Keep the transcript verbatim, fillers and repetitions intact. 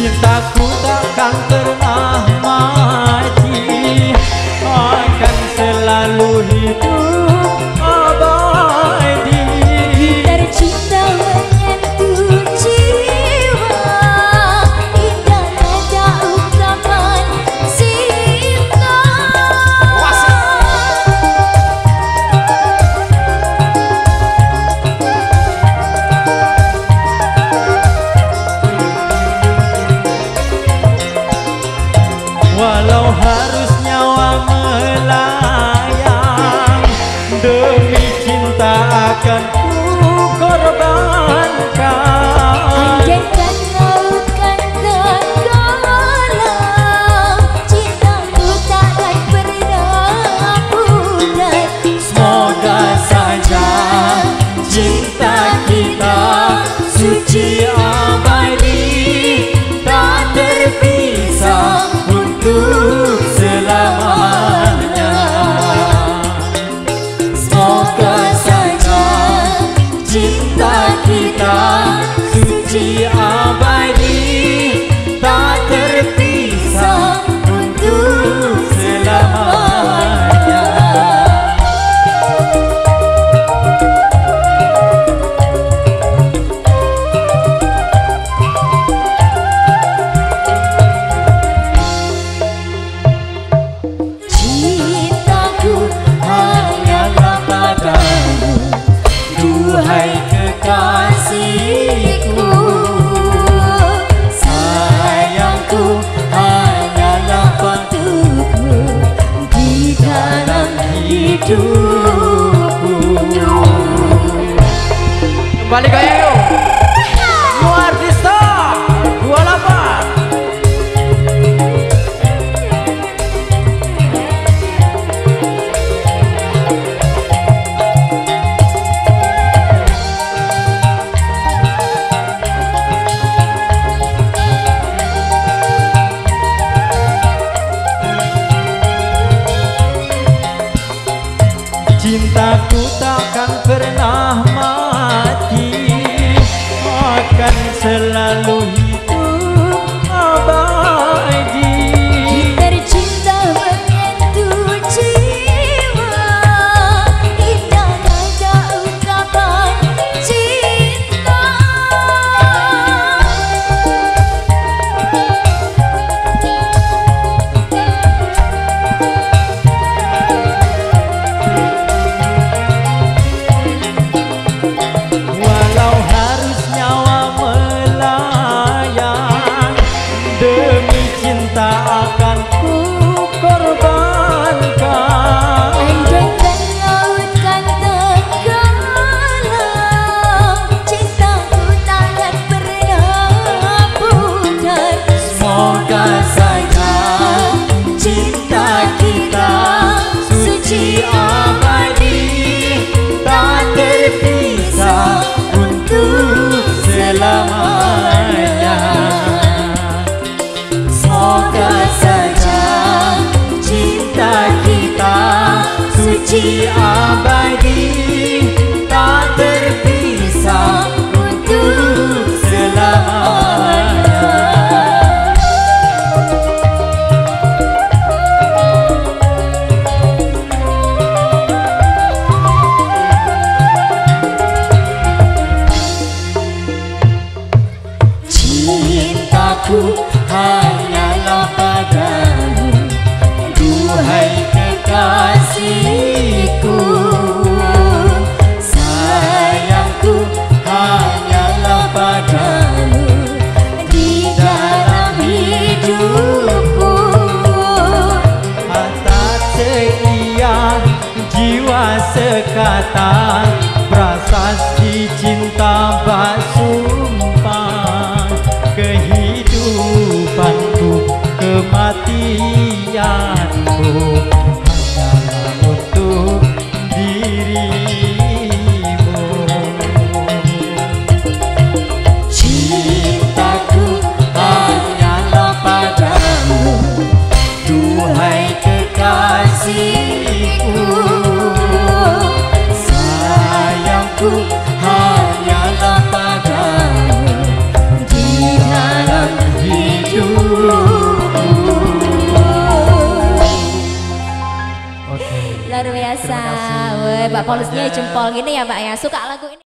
Cintaku takkan pernah mati, akan selalu hidup abadi. Tercinta menyentuh jiwa, indah nada ungkapan cinta. Walau harus nyawa melayang, demi cinta akan ku korbankan. Andaikan laut kan tenggelam, cintaku takkan pernah pudar. Semoga saja cinta kita suci abadi, tak terpisah untuk selamanya. Semoga saja cinta kita suci abadi, tak terpisah untuk selamanya. Cintaku Hanyalah padamu, duhai kekasihku. Sayangku hanyalah untukmu di dalam hidupku. Kembali gaya yuk, New Artista dua puluh delapan. Cintaku takkan pernah mati, akan selalu hidup abadi. tercinta menyentuh jiwa, indah nada ungkapan cinta. Walau harus nyawa melayang, demi cinta akan ku korbankan. Andaikan laut kan tenggelam, cintaku takkan pernah pudar. Semoga saja cinta kita suci abadi, tak terpisah untuk selamanya. Semoga saja cinta kita suci abadi, tak terpisah untuk selamanya. Cintaku hanyalah padamu, duhai kekasihku. Sayangku hanyalah padamu di dalam hidupku. Harta seia, jiwa sekata, prasasti cinta bak sumpah. Kehidupanku, kematianku hanyalah untuk dirimu. Cintaku hanyalah padamu, duhai kekasihku. Sayangku hanyalah padamu di dalam hidup. luar biasa. Woi, Mbak Paulusnya jempol gini ya Mbak ya. Suka lagu ini.